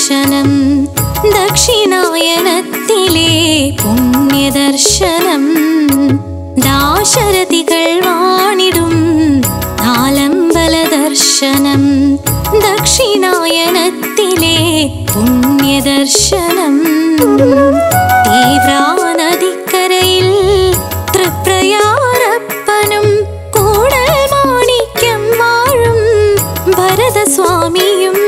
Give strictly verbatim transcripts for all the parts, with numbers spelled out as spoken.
ദർശനം ദക്ഷിണായനത്തിലെ പുണ്യദർശനം ദാശരഥികൾ വാണിടും നാലമ്പല ദർശനം ദക്ഷിണായനത്തിലെ പുണ്യദർശനം തീവ്രാനദിക്കരയിൽ തൃപ്രയാരപ്പനും കൂടൽ മാണിക്യം വാഴും ഭരതസ്വാമിയും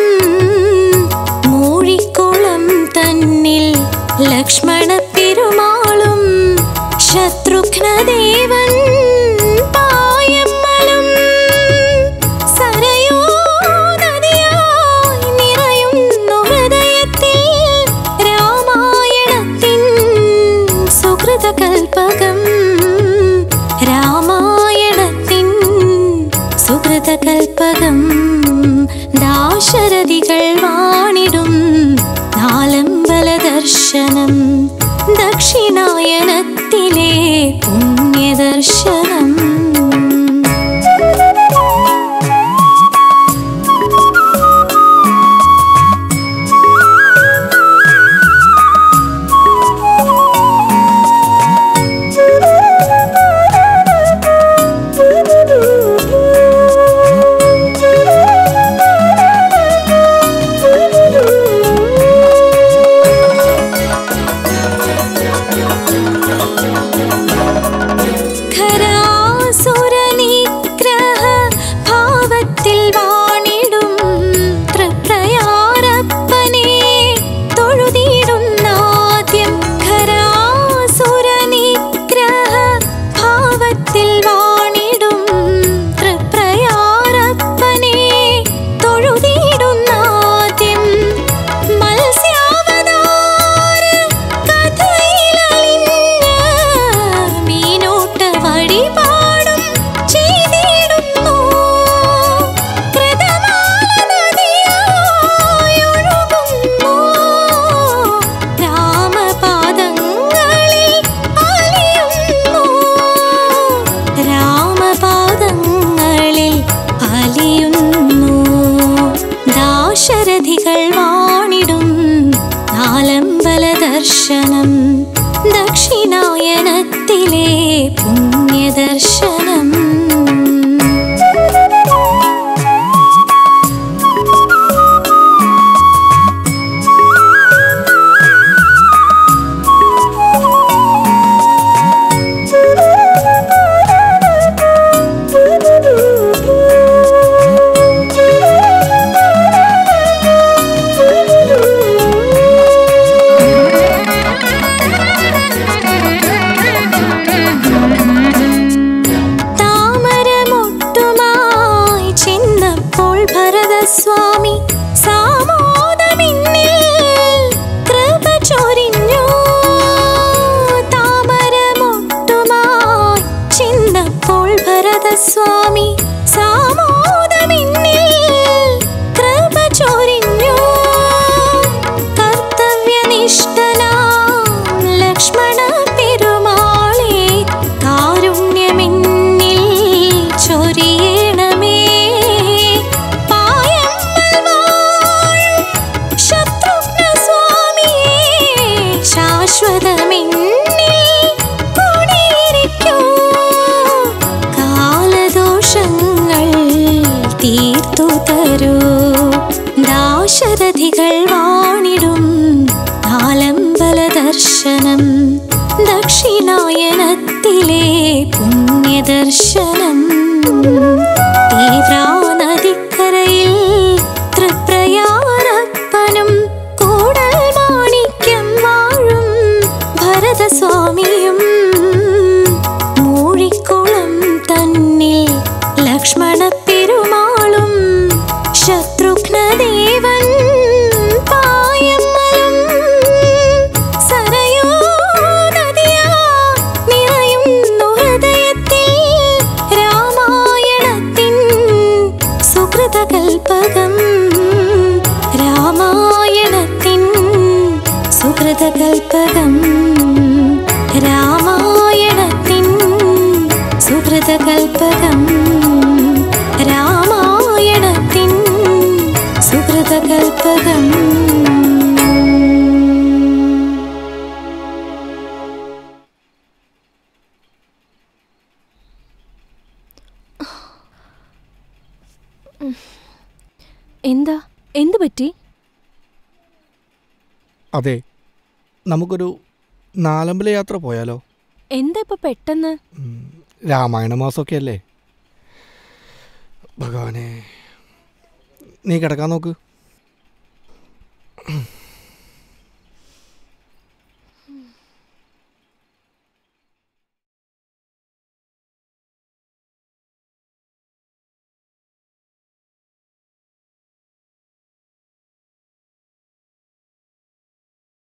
മൂഴിക്കുളം തന്നിൽ ലക്ഷ്മണ പെരുമാളും ശത്രുഘ്നദേവൻ പായമ്മലും സരയൂ നദിയായി നിറയുന്നു ഹൃദയത്തിൽ രാമായണത്തിൻ സുകൃതകൽപകം രാമായണത്തിൻ സുകൃതകൽപകം ദാശരഥികൾ വാണിടും നാലമ്പല ദർശനം ദക്ഷിണായനത്തിലെ പുണ്യദർശനം ദർശനം ദക്ഷിണായനത്തിലെ പുണ്യദർശനം സ്വാമി സാമോദമിന്നിൽ കൃപ ചൊരിഞ്ഞു താമരമൊട്ടുമായി ചിന്നപ്പോൾ ഭരതസ്വാമി സാമോദമിന്നിൽ കൃപ ചൊരിഞ്ഞു കർത്തവ്യനിഷ്ഠനാം ലക്ഷ്മണ പെരുമാളെ കാരുണ്യമെന്നിൽ ചൊരിയണമേ കാലദോഷങ്ങൾ തീർത്തു തരൂ ദാശരഥികൾ വാണിടും നാലമ്പല ദർശനം ദക്ഷിണായനത്തിലെ പുണ്യദർശനം തീവ്രാനദിക്കരയിൽ തൃപ്രയാരപ്പനും കൂടൽ മാണിക്യം വാഴും ഭരതസ്വാമിയും മൂഴിക്കുളം തന്നിൽ ലക്ഷ്മണ പെരുമാളും ശത്രുഘ്നദേവൻ പായമ്മലും സരയൂ നദിയായി നിറയുന്നു ഹൃദയത്തിൽ രാമായണത്തിൻ സുകൃതകൽപകം രാമായണത്തിൻ സുകൃതകൽപകം രാമായണത്തിൻ സുകൃതകൽപകം രാമായണത്തിൻ സുകൃതകൽപകം എന്താ എന്തു പറ്റി? അതെ, നമുക്കൊരു നാലമ്പല യാത്ര പോയാലോ? എന്താ ഇപ്പൊ പെട്ടെന്ന്? രാമായണ മാസമൊക്കെ അല്ലേ. ഭഗവാനെ, നീ കിടക്കാൻ നോക്ക്.